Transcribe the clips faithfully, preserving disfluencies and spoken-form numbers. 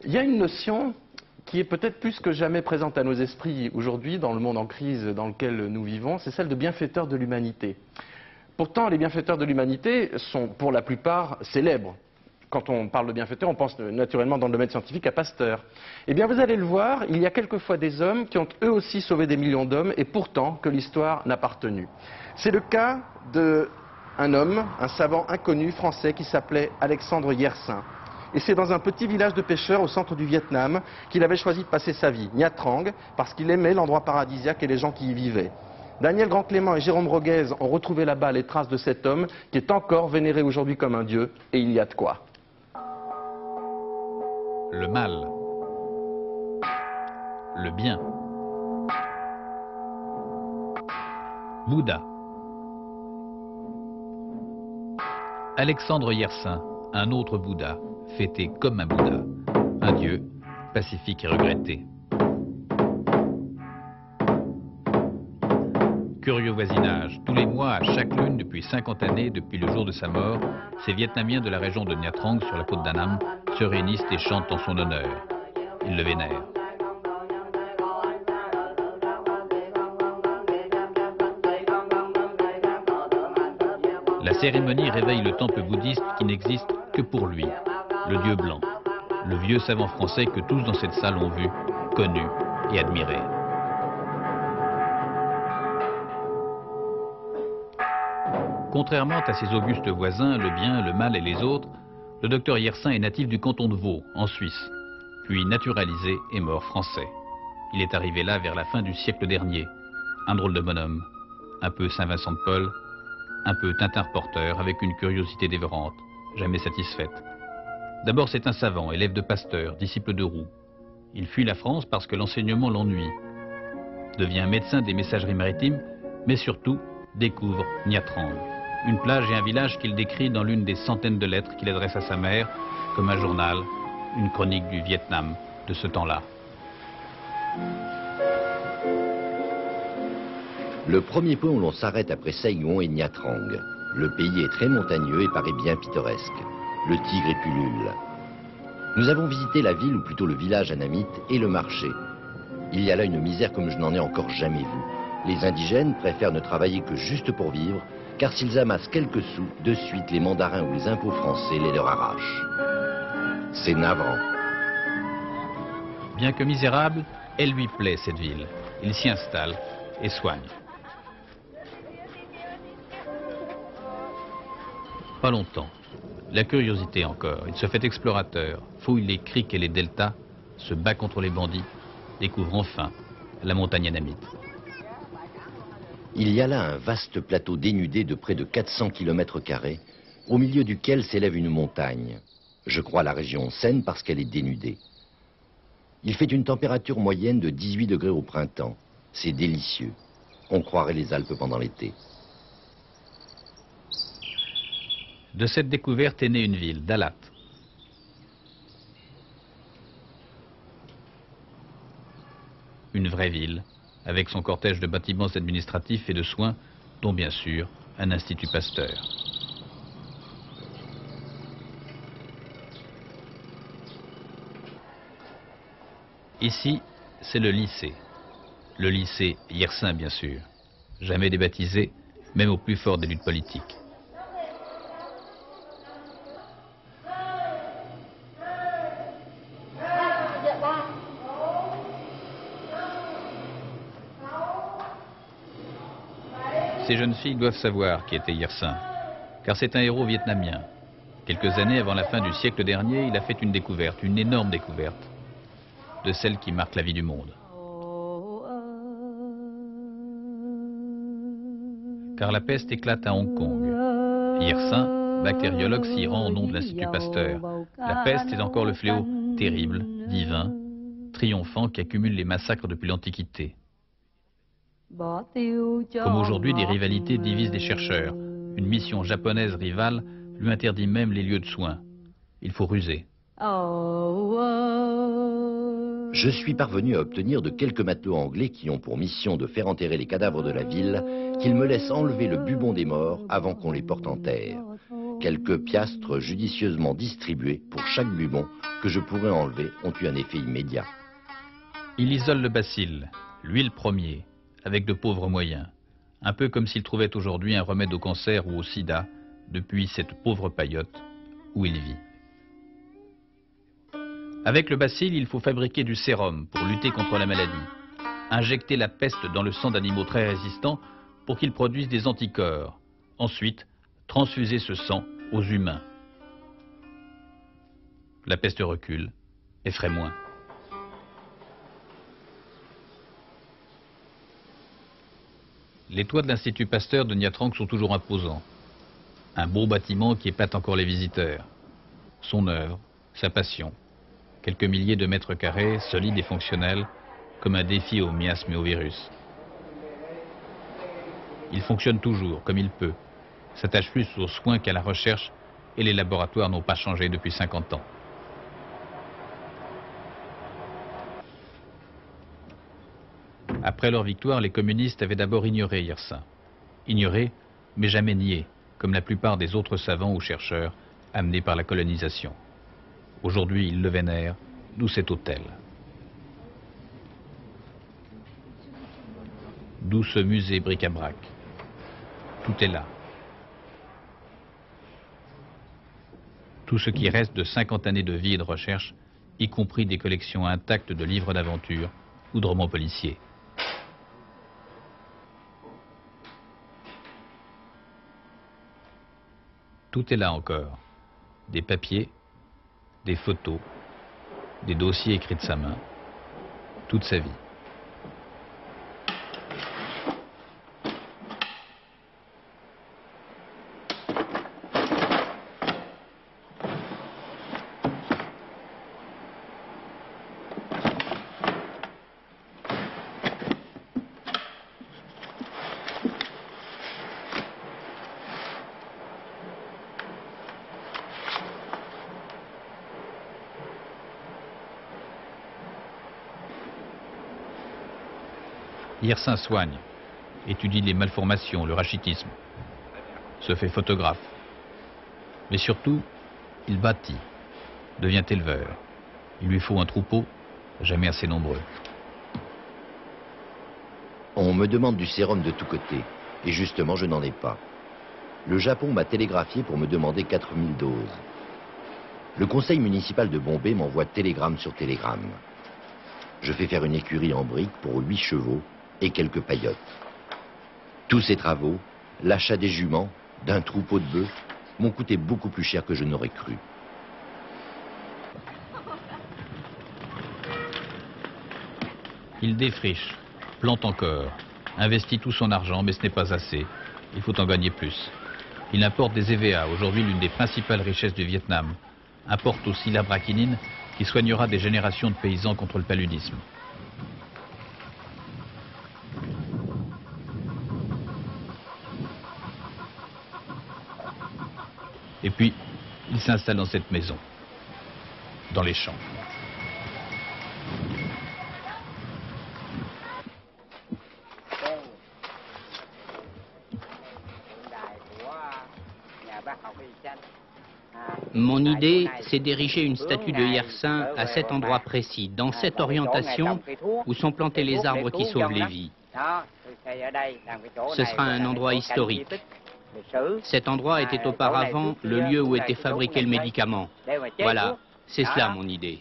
Il y a une notion qui est peut-être plus que jamais présente à nos esprits aujourd'hui, dans le monde en crise dans lequel nous vivons, c'est celle de bienfaiteurs de l'humanité. Pourtant, les bienfaiteurs de l'humanité sont pour la plupart célèbres. Quand on parle de bienfaiteurs, on pense naturellement dans le domaine scientifique à Pasteur. Eh bien, vous allez le voir, il y a quelquefois des hommes qui ont eux aussi sauvé des millions d'hommes et pourtant que l'histoire n'a pas retenu. C'est le cas d'un homme, un savant inconnu français qui s'appelait Alexandre Yersin. Et c'est dans un petit village de pêcheurs au centre du Vietnam qu'il avait choisi de passer sa vie, Nha Trang, parce qu'il aimait l'endroit paradisiaque et les gens qui y vivaient. Daniel Grand-Clément et Jérôme Roguez ont retrouvé là-bas les traces de cet homme qui est encore vénéré aujourd'hui comme un dieu, et il y a de quoi. Le mal, le bien, Bouddha. Alexandre Yersin, un autre Bouddha, fêté comme un Bouddha, un dieu pacifique et regretté. Curieux voisinage, tous les mois, à chaque lune depuis cinquante années, depuis le jour de sa mort, ces Vietnamiens de la région de Nha Trang, sur la côte d'Annam, se réunissent et chantent en son honneur. Ils le vénèrent. La cérémonie réveille le temple bouddhiste qui n'existe que pour lui, le dieu blanc, le vieux savant français que tous dans cette salle ont vu, connu et admiré. Contrairement à ses augustes voisins, le bien, le mal et les autres, le docteur Yersin est natif du canton de Vaud, en Suisse, puis naturalisé et mort français. Il est arrivé là vers la fin du siècle dernier, un drôle de bonhomme, un peu Saint-Vincent de Paul, un peu Tintin-reporter, avec une curiosité dévorante, jamais satisfaite. D'abord, c'est un savant, élève de Pasteur, disciple de Roux. Il fuit la France parce que l'enseignement l'ennuie. Devient médecin des messageries maritimes, mais surtout découvre Nha Trang, une plage et un village qu'il décrit dans l'une des centaines de lettres qu'il adresse à sa mère, comme un journal, une chronique du Vietnam de ce temps-là. Le premier point où l'on s'arrête après Saigon est Nha Trang. Le pays est très montagneux et paraît bien pittoresque. Le tigre et pullule. Nous avons visité la ville, ou plutôt le village annamite, et le marché. Il y a là une misère comme je n'en ai encore jamais vue. Les indigènes préfèrent ne travailler que juste pour vivre, car s'ils amassent quelques sous, de suite les mandarins ou les impôts français les leur arrachent. C'est navrant. Bien que misérable, elle lui plaît cette ville. Il s'y installe et soigne. Pas longtemps. La curiosité encore. Il se fait explorateur, fouille les criques et les deltas, se bat contre les bandits, découvre enfin la montagne annamite. Il y a là un vaste plateau dénudé de près de quatre cents kilomètres carrés, au milieu duquel s'élève une montagne. Je crois la région saine parce qu'elle est dénudée. Il fait une température moyenne de dix-huit degrés au printemps. C'est délicieux. On croirait les Alpes pendant l'été. De cette découverte est née une ville, Dalat. Une vraie ville, avec son cortège de bâtiments administratifs et de soins, dont bien sûr un institut Pasteur. Ici, c'est le lycée. Le lycée Yersin, bien sûr. Jamais débaptisé, même au plus fort des luttes politiques. Ces jeunes filles doivent savoir qui était Yersin, car c'est un héros vietnamien. Quelques années avant la fin du siècle dernier, il a fait une découverte, une énorme découverte, de celle qui marque la vie du monde. Car la peste éclate à Hong Kong. Yersin, bactériologue, s'y rend au nom de l'Institut Pasteur. La peste est encore le fléau terrible, divin, triomphant qui accumule les massacres depuis l'Antiquité. Comme aujourd'hui, des rivalités divisent les chercheurs. Une mission japonaise rivale lui interdit même les lieux de soins. Il faut ruser. Je suis parvenu à obtenir de quelques matelots anglais qui ont pour mission de faire enterrer les cadavres de la ville qu'ils me laissent enlever le bubon des morts avant qu'on les porte en terre. quelques piastres judicieusement distribués pour chaque bubon que je pourrais enlever ont eu un effet immédiat. Il isole le bacille, lui le premier, avec de pauvres moyens. Un peu comme s'il trouvait aujourd'hui un remède au cancer ou au sida, depuis cette pauvre paillote où il vit. Avec le bacille, il faut fabriquer du sérum pour lutter contre la maladie. Injecter la peste dans le sang d'animaux très résistants pour qu'ils produisent des anticorps. Ensuite, transfuser ce sang aux humains. La peste recule, effraie moins. Les toits de l'Institut Pasteur de Nha Trang sont toujours imposants. Un beau bâtiment qui épate encore les visiteurs. Son œuvre, sa passion. Quelques milliers de mètres carrés, solides et fonctionnels, comme un défi aux miasmes et aux virus. Il fonctionne toujours, comme il peut. S'attache plus aux soins qu'à la recherche, et les laboratoires n'ont pas changé depuis cinquante ans. Après leur victoire, les communistes avaient d'abord ignoré Yersin. Ignoré, mais jamais nié, comme la plupart des autres savants ou chercheurs amenés par la colonisation. Aujourd'hui, ils le vénèrent, d'où cet autel. D'où ce musée bric-à-brac. Tout est là. Tout ce qui reste de cinquante années de vie et de recherche, y compris des collections intactes de livres d'aventure ou de romans policiers. Tout est là encore. Des papiers, des photos, des dossiers écrits de sa main, toute sa vie. Yersin soigne, étudie les malformations, le rachitisme, se fait photographe. Mais surtout, il bâtit, devient éleveur. Il lui faut un troupeau, jamais assez nombreux. On me demande du sérum de tous côtés, et justement je n'en ai pas. Le Japon m'a télégraphié pour me demander quatre mille doses. Le conseil municipal de Bombay m'envoie télégramme sur télégramme. Je fais faire une écurie en briques pour huit chevaux et quelques paillotes. Tous ces travaux, l'achat des juments, d'un troupeau de bœufs, m'ont coûté beaucoup plus cher que je n'aurais cru. Il défriche, plante encore, investit tout son argent, mais ce n'est pas assez. Il faut en gagner plus. Il importe des E V A, aujourd'hui l'une des principales richesses du Vietnam. Importe aussi la braquinine, qui soignera des générations de paysans contre le paludisme. Et puis, il s'installe dans cette maison, dans les champs. Mon idée, c'est d'ériger une statue de Yersin à cet endroit précis, dans cette orientation où sont plantés les arbres qui sauvent les vies. Ce sera un endroit historique. Cet endroit était auparavant le lieu où était fabriqué le médicament. Voilà, c'est cela mon idée.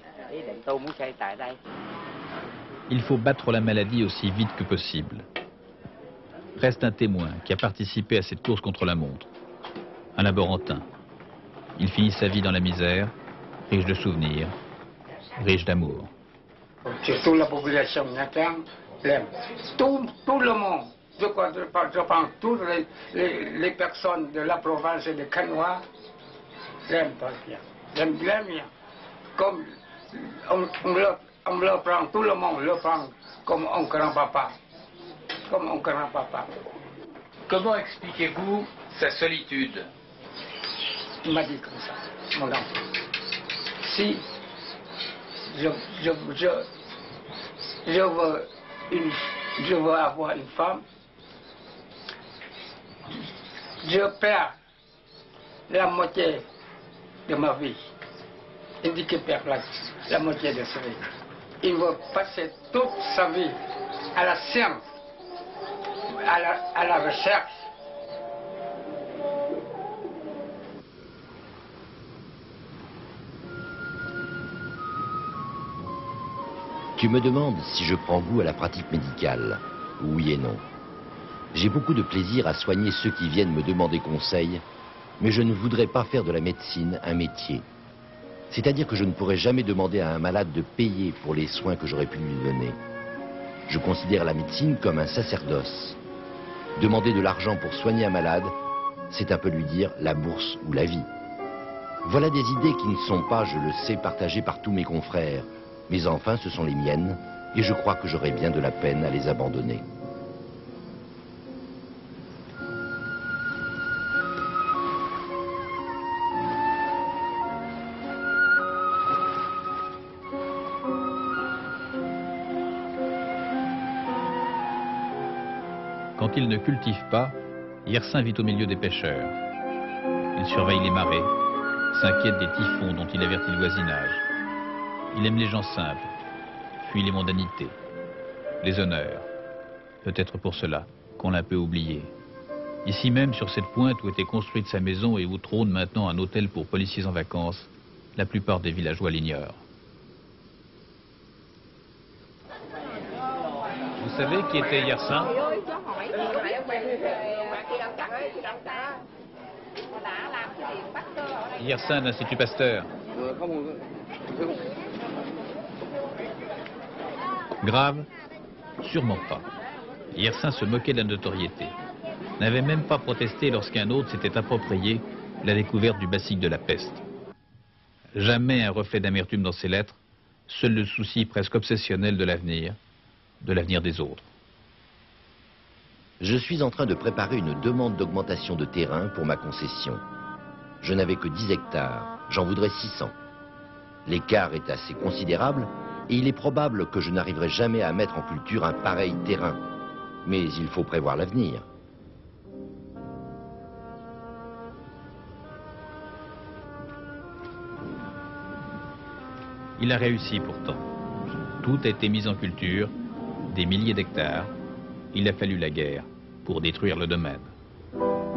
Il faut battre la maladie aussi vite que possible. Reste un témoin qui a participé à cette course contre la montre. Un laborantin. Il finit sa vie dans la misère, riche de souvenirs, riche d'amour. Surtout la population Nha Trang l'aime. Tout, tout le monde. Je, crois, je, je pense toutes les, les, les personnes de la province de Canoa l'aiment pas bien. L'aiment bien, bien. Comme on, on, le, on le prend, tout le monde le prend comme un grand-papa. Comme un grand-papa. Comment expliquez-vous sa solitude? Il m'a dit comme ça, mon enfant. Si je, je, je, je, veux une, je veux avoir une femme, je perds la moitié de ma vie, handicapé par la moitié de sa vie. Il veut passer toute sa vie à la science, à la, à la recherche. Tu me demandes si je prends goût à la pratique médicale. Oui et non. J'ai beaucoup de plaisir à soigner ceux qui viennent me demander conseil, mais je ne voudrais pas faire de la médecine un métier. C'est-à-dire que je ne pourrais jamais demander à un malade de payer pour les soins que j'aurais pu lui donner. Je considère la médecine comme un sacerdoce. Demander de l'argent pour soigner un malade, c'est un peu lui dire la bourse ou la vie. Voilà des idées qui ne sont pas, je le sais, partagées par tous mes confrères, mais enfin ce sont les miennes, et je crois que j'aurais bien de la peine à les abandonner. Quand il ne cultive pas, Yersin vit au milieu des pêcheurs. Il surveille les marées, s'inquiète des typhons dont il avertit le voisinage. Il aime les gens simples, fuit les mondanités, les honneurs. Peut-être pour cela qu'on l'a un peu oublié. Ici même, sur cette pointe où était construite sa maison et où trône maintenant un hôtel pour policiers en vacances, la plupart des villageois l'ignorent. Vous savez qui était Yersin? Yersin de l'Institut Pasteur. Grave? Sûrement pas. Yersin se moquait de la notoriété. N'avait même pas protesté lorsqu'un autre s'était approprié la découverte du basique de la peste. Jamais un reflet d'amertume dans ses lettres, seul le souci presque obsessionnel de l'avenir, de l'avenir des autres. Je suis en train de préparer une demande d'augmentation de terrain pour ma concession. Je n'avais que dix hectares, j'en voudrais six cents. L'écart est assez considérable et il est probable que je n'arriverai jamais à mettre en culture un pareil terrain. Mais il faut prévoir l'avenir. Il a réussi pourtant. Tout a été mis en culture, des milliers d'hectares. Il a fallu la guerre pour détruire le domaine.